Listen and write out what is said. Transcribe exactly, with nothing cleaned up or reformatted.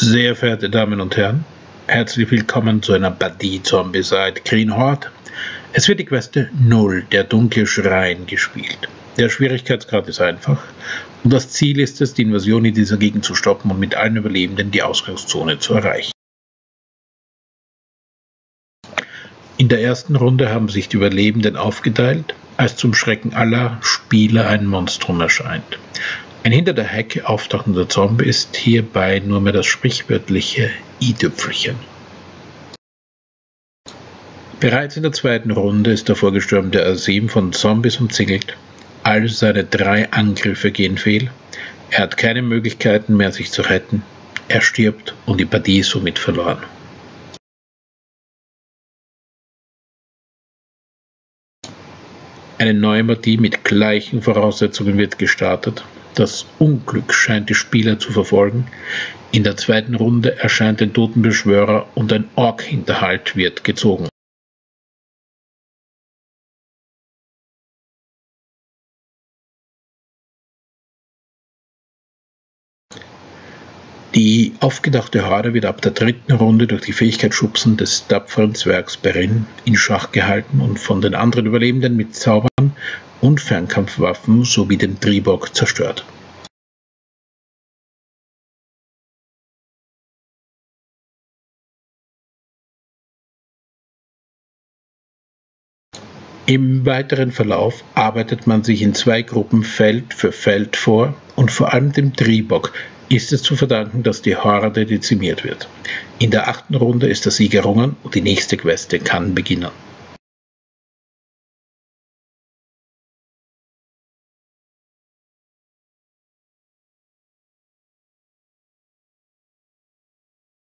Sehr verehrte Damen und Herren, herzlich willkommen zu einer Partie Zombicide Green Horde. Es wird die Quest null, der dunkle Schrein, gespielt. Der Schwierigkeitsgrad ist einfach und das Ziel ist es, die Invasion in dieser Gegend zu stoppen und mit allen Überlebenden die Ausgangszone zu erreichen. In der ersten Runde haben sich die Überlebenden aufgeteilt, als zum Schrecken aller Spieler ein Monstrum erscheint. Ein hinter der Hecke auftauchender Zombie ist hierbei nur mehr das sprichwörtliche i-Tüpfelchen. Bereits in der zweiten Runde ist der vorgestürmte Asim von Zombies umzingelt. All seine drei Angriffe gehen fehl. Er hat keine Möglichkeiten mehr, sich zu retten. Er stirbt und die Partie ist somit verloren. Eine neue Partie mit gleichen Voraussetzungen wird gestartet. Das Unglück scheint die Spieler zu verfolgen. In der zweiten Runde erscheint ein Totenbeschwörer und ein Ork-Hinterhalt wird gezogen. Die aufgedachte Horde wird ab der dritten Runde durch die Fähigkeit Schubsen des tapferen Zwergs Perrin in Schach gehalten und von den anderen Überlebenden mit Zaubern und Fernkampfwaffen sowie dem Tribok zerstört. Im weiteren Verlauf arbeitet man sich in zwei Gruppen Feld für Feld vor und vor allem dem Tribok ist es zu verdanken, dass die Horde dezimiert wird. In der achten Runde ist der Sieg errungen und die nächste Quest kann beginnen.